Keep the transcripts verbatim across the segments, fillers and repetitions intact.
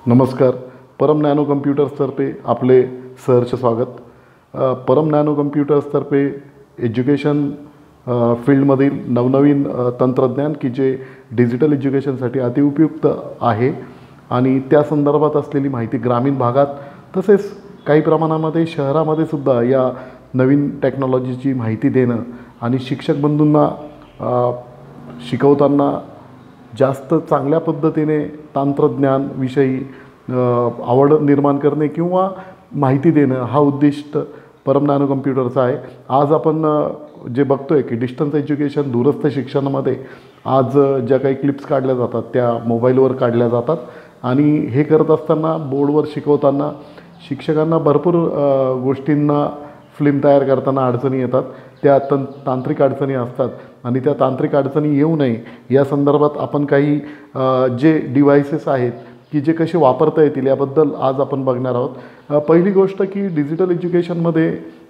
नमस्कार. परम नॅनो कम्प्युटर्सतर्फे आपले सहर्ष स्वागत. अ, परम नॅनो कम्प्युटर्सतर्फे एज्युकेशन अ, फील्डमधील नवनवीन अ, तंत्रज्ञान की जे डिजिटल एज्युकेशनसाठी अतिउपयुक्त आहे आणि त्या संदर्भात असलेली माहिती ग्रामीण भागात तसेच काही प्रमाणामध्ये शहरामध्ये सुद्धा या नवीन टेक्नॉलॉजीची माहिती देणं आणि शिक्षक बंधूंना अ, शिकवताना जास्त चांगल्या पद्धतीने तंत्रज्ञानविषयी आवड निर्माण करणे किंवा माहिती देणं हा उद्दिष्ट परम नॅनो कम्प्युटरचा आहे. आज आपण जे बघतो आहे की डिस्टन्स एज्युकेशन दूरस्थ शिक्षणामध्ये आज ज्या काही क्लिप्स काढल्या जातात त्या मोबाईलवर काढल्या जातात आणि हे करत असताना बोर्डवर शिकवताना शिक्षकांना भरपूर गोष्टींना फिल्म तयार करताना अडचणी येतात. त्या तं तांत्रिक अडचणी असतात आणि त्या तांत्रिक अडचणी येऊ नये या संदर्भात आपण काही जे डिव्हायसेस आहेत की जे कसे वापरता येतील याबद्दल आज आपण बघणार आहोत. पहिली गोष्ट की डिजिटल एज्युकेशनमध्ये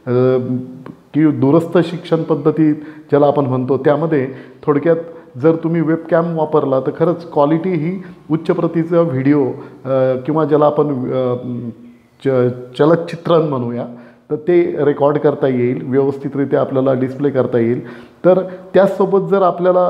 की दूरस्थ शिक्षण पद्धती ज्याला आपण म्हणतो त्यामध्ये थोडक्यात जर तुम्ही वेबकॅम वापरला तर खरंच क्वालिटी ही उच्च प्रतीचा व्हिडिओ किंवा ज्याला आपण च चलचित्रण म्हणूया तर ते रेकॉर्ड करता येईल, व्यवस्थितरित्या आपल्याला डिस्प्ले करता येईल. तर त्याचसोबत जर आपल्याला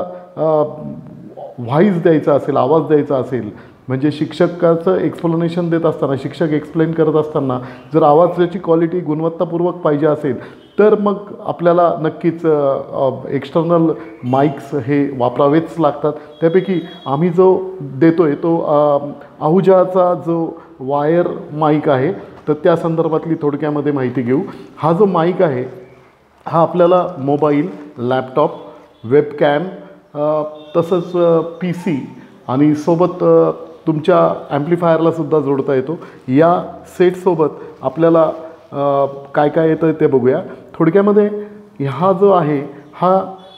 व्हॉईस द्यायचा असेल, आवाज द्यायचा असेल म्हणजे शिक्षकाचं एक्सप्लेनेशन देत असताना शिक्षक एक्सप्लेन करत असताना जर आवाजाची क्वालिटी गुणवत्तापूर्वक पाहिजे असेल तर मग आपल्याला नक्कीच एक्सटर्नल माईक्स हे वापरावेच लागतात. त्यापैकी आम्ही जो देतो आहे तो आहुजाचा जो वायर माईक आहे तर त्या संदर्भातली थोडक्यामध्ये माहिती घेऊ. हा जो माईक आहे हा आपल्याला मोबाईल, लॅपटॉप, वेबकॅम तसंच पी सी आणि सोबत तुमच्या ॲम्प्लिफायरलासुद्धा जोडता येतो. या सेटसोबत आपल्याला काय काय येतं ते बघूया. थोडक्यामध्ये हा जो आहे हा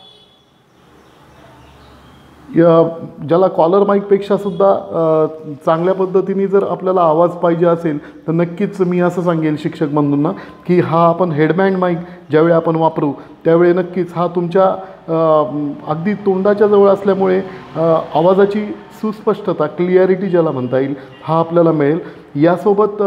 या ज्याला कॉलर माईकपेक्षासुद्धा चांगल्या पद्धतीने जर आपल्याला आवाज पाहिजे असेल तर नक्कीच मी असं सांगेल शिक्षक बंधूंना की हा आपण हेडबँड माईक ज्यावेळी आपण वापरू त्यावेळी नक्कीच हा तुमच्या अगदी तोंडाच्या जवळ असल्यामुळे आवाजाची सुस्पष्टता, क्लिअरिटी ज्याला म्हणता येईल हा आपल्याला मिळेल. यासोबत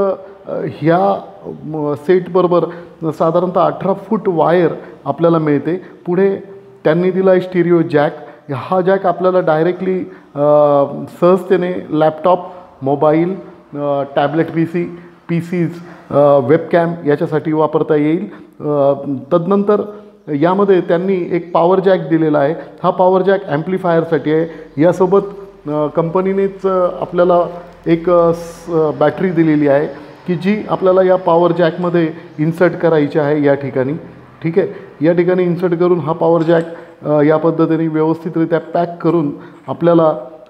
ह्या सेटबरोबर साधारणतः अठरा फूट वायर आपल्याला मिळते. पुढे त्यांनी दिला आहे स्टिरिओ जॅक. हा जॅक आपल्याला डायरेक्टली सहजतेने laptop, mobile, tablet P C, P Cs, webcam याच्यासाठी वापरता येईल. तदनंतर यामध्ये त्यांनी एक पॉवर जॅक दिलेला आहे. हा पॉवर जॅक ॲम्प्लिफायरसाठी आहे. यासोबत कंपनीनेच आपल्याला एक बॅटरी दिलेली आहे की जी आपल्याला या पॉवर जॅकमध्ये इन्सर्ट करायची आहे या ठिकाणी. ठीक आहे, या ठिकाणी इन्सर्ट करून हा पॉवर जॅक या पद्धतीने व्यवस्थितरित्या पॅक करून आपल्याला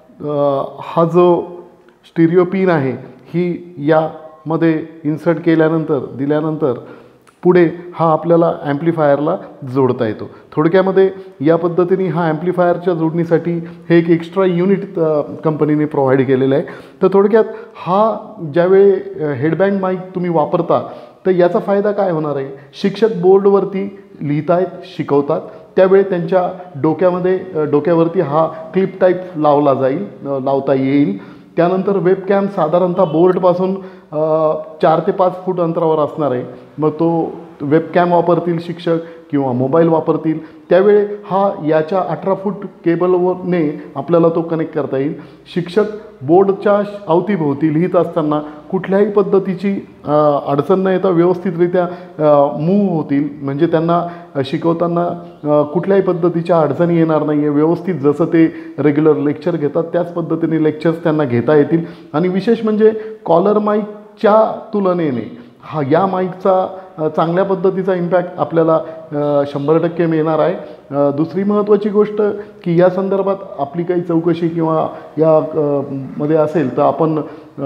हा जो स्टिरिओ पिन आहे ही यामध्ये इन्सर्ट केल्यानंतर दिल्यानंतर पुढे हा आपल्याला ॲम्प्लिफायरला जोडता येतो. थोडक्यामध्ये या पद्धतीने हा ॲम्प्लिफायरच्या जोडणीसाठी हे एक एक्स्ट्रा युनिट कंपनीने प्रोव्हाइड केलेलं आहे. तर थोडक्यात हा ज्यावेळी हेडबँड माईक तुम्ही वापरता तर याचा फायदा काय होणार आहे, शिक्षक बोर्डवरती लिहित आहेत, शिकवतात त्यावेळी त्यांच्या डोक्यामध्ये डोक्यावरती हा क्लिप टाईप लावला जाईल, लावता येईल. त्यानंतर वेबकॅम साधारणतः बोर्डपासून चार ते पाच फूट अंतरावर असणार आहे. मग तो वेबकॅम वापरतील शिक्षक किंवा मोबाईल वापरतील त्यावेळी हा याच्या अठरा फूट केबलवरने आपल्याला तो कनेक्ट करता येईल. शिक्षक बोर्डच्या अवतीभोवती लिहित असताना कुठल्याही पद्धतीची अडचण न येता व्यवस्थितरित्या मूव्ह होतील म्हणजे त्यांना शिकवताना कुठल्याही पद्धतीच्या अडचणी येणार नाही आहे. व्यवस्थित जसं ते रेग्युलर लेक्चर घेतात त्याच पद्धतीने लेक्चर्स त्यांना घेता येतील. आणि विशेष म्हणजे कॉलर माईकच्या तुलनेने हा या माईकचा चांगल्या पद्धतीचा इम्पॅक्ट आपल्याला शंभर टक्के मिळणार आहे. दुसरी महत्त्वाची गोष्ट की या संदर्भात आपली काही चौकशी किंवा या मध्ये असेल तर आपण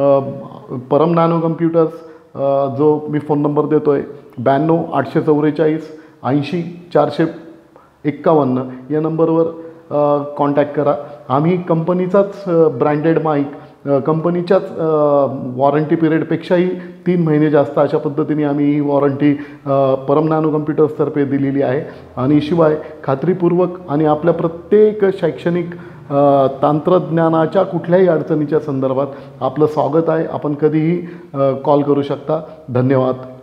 परम नॅनो कम्प्युटर्स जो मी फोन नंबर देतो आहे ब्याण्णव आठशे चौवेचाळीस ऐंशी चारशे एक्कावन्न या नंबरवर कॉन्टॅक्ट करा. आम्ही कंपनीचाच ब्रँडेड माईक कंपनीच्याच वॉरंटी पिरियडपेक्षाही तीन महिने जास्त अशा पद्धतीने आम्ही ही वॉरंटी परम नॅनो कम्प्युटर्सतर्फे दिलेली आहे. आणि शिवाय खात्रीपूर्वक आणि आपल्या प्रत्येक शैक्षणिक अ, तंत्रज्ञानाच्या कुठल्याही अडचणीच्या संदर्भात आपलं स्वागत आहे. आपण कधीही कॉल करू शकता. धन्यवाद.